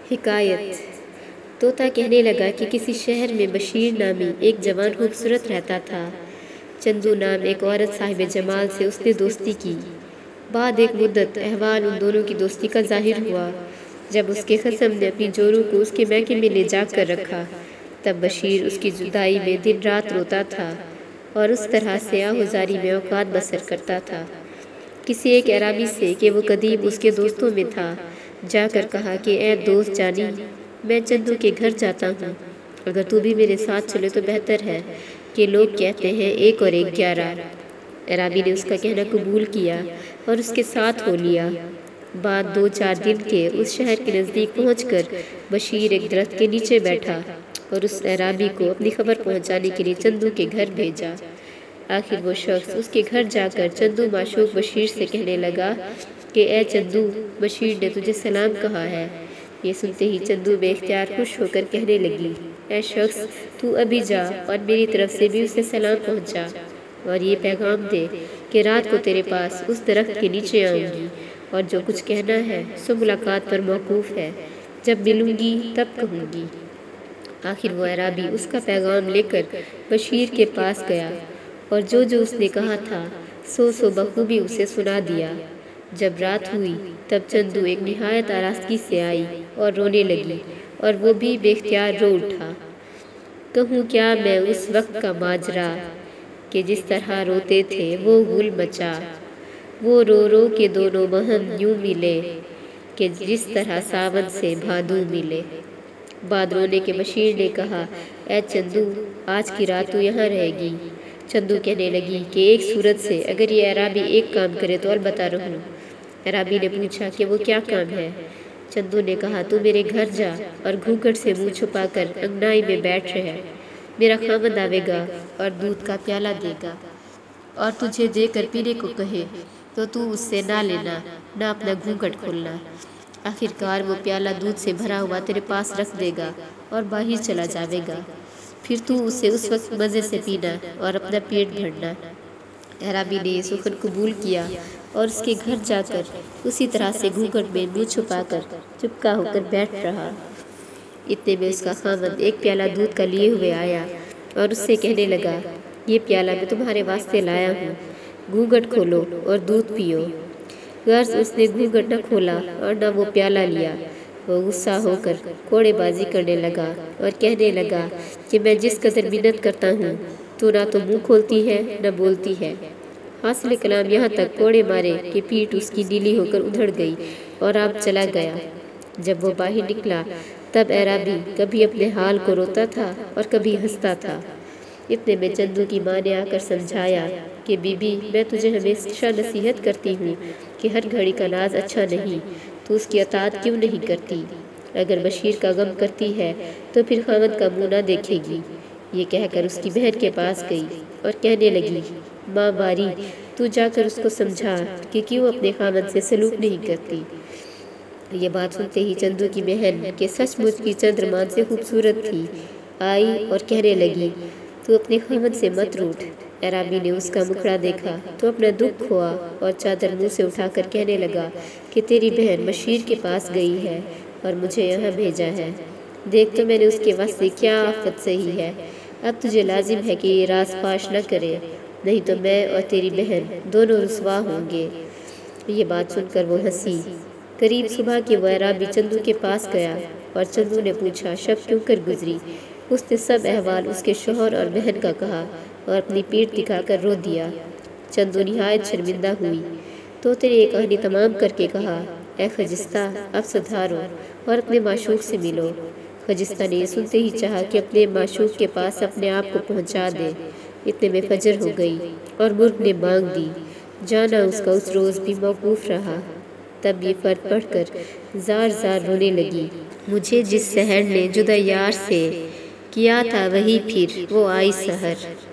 حکایت۔ طوطا کہنے لگا کہ کسی شہر میں بشیر نامی ایک جوان خوبصورت رہتا تھا۔ چندو نام ایک عورت صاحب جمال سے اس نے دوستی کی۔ بعد ایک مدت احوال ان دونوں کی دوستی کا ظاہر ہوا۔ جب اس کے خصم نے اپنی جوروں کو اس کے میکے میں لے جا کر رکھا، تب بشیر اس کی جدائی میں دن رات روتا تھا اور اس طرح سے آہوزاری میں اوقات بسر کرتا تھا۔ کسی ایک عرابی سے کہ وہ قدیم اس کے دوستوں میں تھا، جا کر کہا کہ اے دوست جانی، میں چندو کے گھر جاتا ہوں، اگر تو بھی میرے ساتھ چلے تو بہتر ہے، کہ لوگ کہتے ہیں 1 اور 1 11۔ عرابی نے اس کا کہنا قبول کیا اور اس کے ساتھ ہو لیا۔ بعد 2-4 دن کے اس شہر کے نزدیک پہنچ کر بشیر ایک درخت کے نیچے بیٹھا اور اس عرابی کو اپنی خبر پہنچانے کے لیے چندو کے گھر بھیجا۔ آخر وہ شخص اس کے گھر جا کر چندو معشوق بشیر سے کہنے لگا کہ اے چندو، بشیر نے تجھے سلام کہا ہے۔ یہ سنتے ہی چندو بے اختیار خوش ہو کر کہنے لگی، اے شخص، تو ابھی جا اور میری طرف سے بھی اسے سلام پہنچا اور یہ پیغام دے کہ رات کو تیرے پاس اس درخت کے نیچے آؤں گی، اور جو کچھ کہنا ہے سو ملاقات پر موقوف ہے، جب ملوں گی تب کہوں گی۔ آخر وہ عرابی اس کا پیغام لے کر بشیر کے پاس گیا اور جو اس نے کہا تھا سو بخوبی اسے سنا دیا۔ جب رات ہوئی تب چندو ایک نہایت آراستگی سے آئی اور رونے لگی، اور وہ بھی بے اختیار رو اٹھا۔ کہوں کیا میں اس وقت کا ماجرا کہ جس طرح روتے تھے وہ غل مچا، وہ رو کے دونوں بہن یوں ملے کہ جس طرح ساون سے بھادو ملے۔ بعد رونے کے بشیر نے کہا، اے چندو، آج کی رات تو یہاں رہے گی۔ چندو کہنے لگی کہ ایک صورت سے اگر یہ عرابی ایک کام کرے تو البتہ رہوں۔ عرابی نے پوچھا کہ وہ کیا کام ہے؟ چندو نے کہا، تو میرے گھر جا اور گھونگھٹ سے منہ چھپا کر انگنائی میں بیٹھ رہے، میرا خاوند آوے گا اور دودھ کا پیالہ دے گا اور تجھے دے کر پینے کو کہے تو اس سے نہ لینا، نہ اپنا گھونگھٹ کھولنا۔ آخر کار وہ پیالہ دودھ سے بھرا ہوا تیرے پاس رکھ دے گا اور باہر چلا جاوے گا، پھر تو اسے اس وقت مزے سے پینا اور اپنا پیٹ بھرنا۔ عرابی نے یہ سخن قبول کیا اور اس کے گھر جا کر اسی طرح سے گھونگھٹ میں منہ چھپا کر چپکا ہو کر بیٹھ رہا۔ اتنے میں اس کا خاوند ایک پیالہ دودھ کا لیے ہوئے آیا اور اس سے کہنے لگا، یہ پیالہ میں تمہارے واسطے لایا ہوں، گھونگھٹ کھولو اور دودھ پیو۔ غرض اس نے گھونگھٹ نہ کھولا اور نہ وہ پیالہ لیا۔ وہ غصہ ہو کر کوڑے بازی کرنے لگا اور کہنے لگا کہ میں جس قدر منت کرتا ہوں تو نہ تو منہ کھولتی ہے نہ بولتی ہے۔ حاصل کلام یہاں تک کوڑے مارے کہ پیٹھ اس کی نیلی ہو کر ادھڑ گئی اور آپ چلا گیا۔ جب وہ باہر نکلا تب عرابی کبھی اپنے حال کو روتا تھا اور کبھی ہنستا تھا۔ اتنے میں چندو کی ماں نے آ کر سمجھایا کہ بی بی، میں تجھے ہمیشہ نصیحت کرتی ہوں کہ ہر گھڑی کا ناز اچھا نہیں، تو اس کی اطاعت کیوں نہیں کرتی؟ اگر بشیر کا غم کرتی ہے تو پھر خاوند کا منہ نہ دیکھے گی۔ یہ کہہ کر اس کی بہن کے پاس گئی اور کہنے لگی، ماں باری، تو جا کر اس کو سمجھا کہ کیوں اپنے خاوند سے سلوک نہیں کرتی۔ یہ بات سنتے ہی چندو کی بہن کہ سچ مچ کی چندرمان سے خوبصورت تھی، آئی اور کہنے لگی، تو اپنے خاوند سے مت روٹھ۔ عرابی نے اس کا مکھڑا دیکھا تو اپنا دکھ کھوا اور چادر منہ سے اٹھا کر کہنے لگا کہ تیری بہن بشیر کے پاس گئی ہے اور مجھے یہاں بھیجا ہے۔ دیکھ تو میں نے اس کے واسطے کیا آفت سہی ہے، اب تجھے لازم ہے کہ یہ راز فاش نہ کرے، نہیں تو میں اور تیری بہن دونوں رسوا ہوں گے۔ یہ بات سن کر وہ ہنسی۔ قریب صبح کے وہ عرابی چندو کے پاس گیا اور چندو نے پوچھا شب کیوں کر گزری۔ اس نے سب احوال اس کے شوہر اور بہن کا کہا اور اپنی پیٹھ دکھا کر رو دیا۔ چندو نہایت شرمندہ ہوئی۔ طوطے نے یہ کہانی تمام کر کے کہا، اے خجستہ، اب سدھارو اور اپنے معشوق سے ملو۔ خجستہ نے یہ سنتے ہی چاہا کہ اپنے معشوق کے پاس اپنے آپ کو پہنچا دے۔ اتنے میں فجر ہو گئی اور مرغ نے بانگ دی۔ جانا اس کا اس روز بھی موقوف رہا۔ تب یہ فرد پڑھ کر زار زار رونے لگی، مجھے جس سحر نے جدا یار سے کیا تھا وہی پھر وہ آئی سحر۔